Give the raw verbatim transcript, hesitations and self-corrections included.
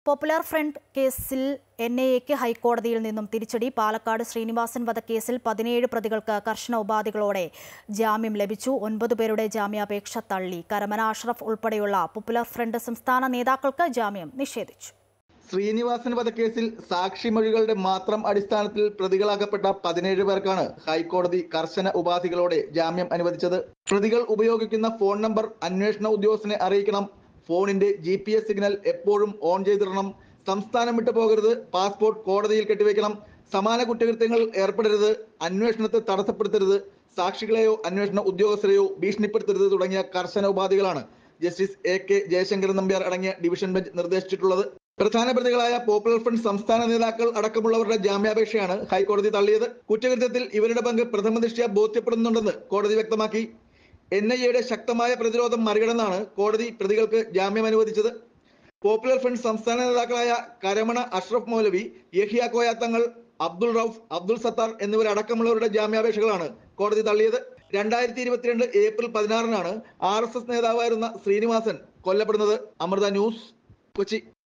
Popular Front കേസിൽ I ഐ എക്ക് ഹൈക്കോടതിയിൽ നിന്നും തിരിച്ചടി. പാലക്കാട് ശ്രീനിവാസൻ വധക്കേസിൽ പതിനേഴ് പ്രതികൾക്ക് കർശന ഉപാധികളോടെ ജാമ്യം ലഭിച്ചു. ഒൻപത് പേരുടെ ജാമ്യാപേക്ഷ തള്ളി. കരമന അഷ്റഫ് ഉൾപ്പെടെയുള്ള പോപ്പുലർ ഫ്രണ്ട് സംസ്ഥാന നേതാക്കൾക്ക് ജാമ്യം നിഷേധിച്ചു. ശ്രീനിവാസൻ വധക്കേസിൽ സാക്ഷിമൊഴികളുടെ മാത്രം അടിസ്ഥാനത്തിൽ പ്രതികളാക്കപ്പെട്ട പതിനേഴ് പേർക്കാണ് ഹൈക്കോടതി കർശന ഉപാധികളോടെ ജാമ്യം അനുവദിച്ചത്. പ്രതികൾ ഉപയോഗിക്കുന്ന ഫോൺ നമ്പർ അന്വേഷണ ഉദ്യോഗസ്ഥനെ അറിയിക്കണം. ഫോണിന്റെ ജി പി എസ് സിഗ്നൽ എപ്പോഴും ഓൺ ചെയ്തിടണം. സംസ്ഥാനം വിട്ടു പോകരുത്. പാസ്പോർട്ട് കോടതിയിൽ കെട്ടിവെക്കണം. സമാന കുറ്റകൃത്യങ്ങൾ ഏർപ്പെടരുത്. അന്വേഷണത്തെ തടസ്സപ്പെടുത്തരുത്. സാക്ഷികളെയോ അന്വേഷണ ഉദ്യോഗസ്ഥരെയോ ഭീഷണിപ്പെടുത്തരുത് തുടങ്ങിയ കർശന ഉപാധികളാണ് justice A K Jayasankaran Nambiar അടങ്ങിയ ഡിവിഷൻ ബെഞ്ച് നിർദ്ദേശിച്ചിട്ടുള്ളത്. പ്രധാന പ്രതികളായ പോപ്പുലർ ഫ്രണ്ട് സംസ്ഥാന നേതാക്കൾ അടക്കമുള്ളവരുടെ ജാമ്യാപേക്ഷയാണ് ഹൈക്കോടതി തള്ളിയത്. കുറ്റകൃത്യത്തിൽ ഇവരുടെ പങ്ക് പ്രഥമദൃഷ്ട്യാ ബോധ്യപ്പെടുന്നുണ്ടെന്ന് കോടതി വ്യക്തമാക്കി. എൻ ഐ എയുടെ ശക്തമായ പ്രതിരോധം മറികടന്നാണ് കോടതി പ്രതികൾക്ക് ജാമ്യം അനുവദിച്ചത്. പോപ്പുലർ ഫ്രണ്ട് സംസ്ഥാന നേതാക്കളായ കരമണ അഷ്റഫ് മൗലവി, യഹിയ കോയ തങ്ങൾ, അബ്ദുൾ റൌഫ്, അബ്ദുൾ സത്താർ എന്നിവരടക്കമുള്ളവരുടെ ജാമ്യാപേക്ഷകളാണ് കോടതി തള്ളിയത്. രണ്ടായിരത്തി ഇരുപത്തിരണ്ട് ഏപ്രിൽ പതിനാറിനാണ് ആർ എസ് എസ് നേതാവായിരുന്ന ശ്രീനിവാസൻ കൊല്ലപ്പെടുന്നത്. അമൃത ന്യൂസ്, കൊച്ചി.